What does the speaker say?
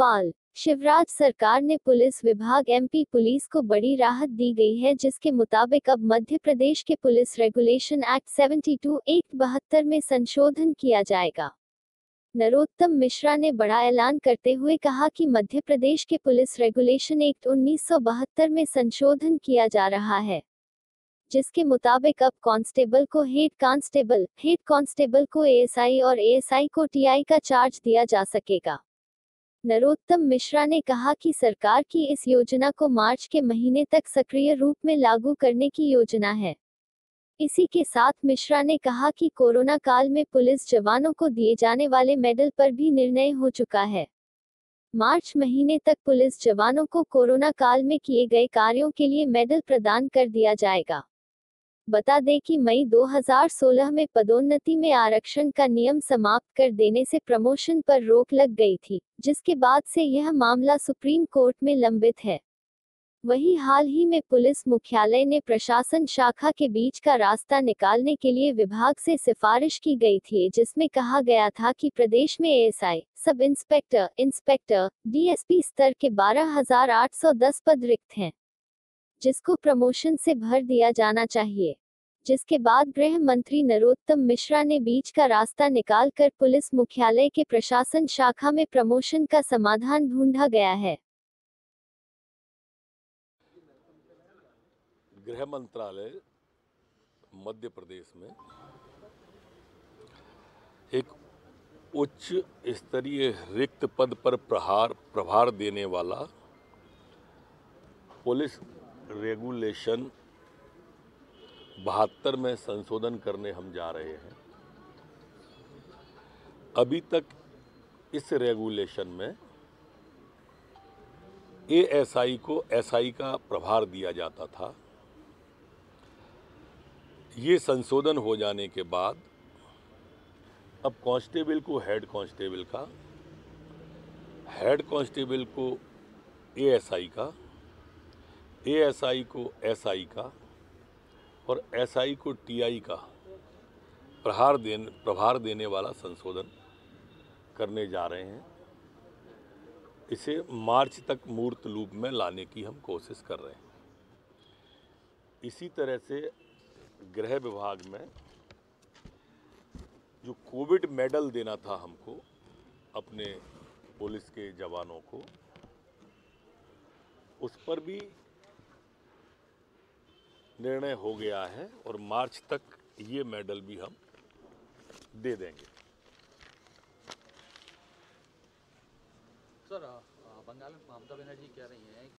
भोपाल। शिवराज सरकार ने पुलिस विभाग एमपी पुलिस को बड़ी राहत दी गई है, जिसके मुताबिक अब मध्य प्रदेश के पुलिस रेगुलेशन एक्ट 72(1) में संशोधन किया जाएगा। नरोत्तम मिश्रा ने बड़ा ऐलान करते हुए कहा कि मध्य प्रदेश के पुलिस रेगुलेशन एक्ट 1972 में संशोधन किया जा रहा है, जिसके मुताबिक अब कांस्टेबल को हेड कांस्टेबल को एएसआई और एएसआई को टीआई का चार्ज दिया जा सकेगा। नरोत्तम मिश्रा ने कहा कि सरकार की इस योजना को मार्च के महीने तक सक्रिय रूप में लागू करने की योजना है। इसी के साथ मिश्रा ने कहा कि कोरोना काल में पुलिस जवानों को दिए जाने वाले मेडल पर भी निर्णय हो चुका है। मार्च महीने तक पुलिस जवानों को कोरोना काल में किए गए कार्यों के लिए मेडल प्रदान कर दिया जाएगा। बता दें कि मई 2016 में पदोन्नति में आरक्षण का नियम समाप्त कर देने से प्रमोशन पर रोक लग गई थी, जिसके बाद से यह मामला सुप्रीम कोर्ट में लंबित है। वहीं हाल ही में पुलिस मुख्यालय ने प्रशासन शाखा के बीच का रास्ता निकालने के लिए विभाग से सिफारिश की गई थी, जिसमें कहा गया था कि प्रदेश में ASI, sub inspector, inspector, DSP स्तर के 12,810 पद रिक्त हैं, जिसको प्रमोशन से भर दिया जाना चाहिए। जिसके बाद गृह मंत्री नरोत्तम मिश्रा ने बीच का रास्ता निकालकर पुलिस मुख्यालय के प्रशासन शाखा में प्रमोशन का समाधान ढूंढा गया है। गृह मंत्रालय मध्य प्रदेश में एक उच्च स्तरीय रिक्त पद पर प्रभार देने वाला पुलिस रेगुलेशन 72 में संशोधन करने हम जा रहे हैं। अभी तक इस रेगुलेशन में एएसआई को एसआई का प्रभार दिया जाता था। ये संशोधन हो जाने के बाद अब कांस्टेबल को हेड कांस्टेबल का, हेड कांस्टेबल को एएसआई का, एएसआई को एसआई का और एसआई को टीआई का प्रभार देने वाला संशोधन करने जा रहे हैं। इसे मार्च तक मूर्त रूप में लाने की हम कोशिश कर रहे हैं। इसी तरह से गृह विभाग में जो कोविड मेडल देना था हमको अपने पुलिस के जवानों को, उस पर भी निर्णय हो गया है और मार्च तक ये मेडल भी हम दे देंगे। सर, बंगाल में ममता बनर्जी कह रही हैं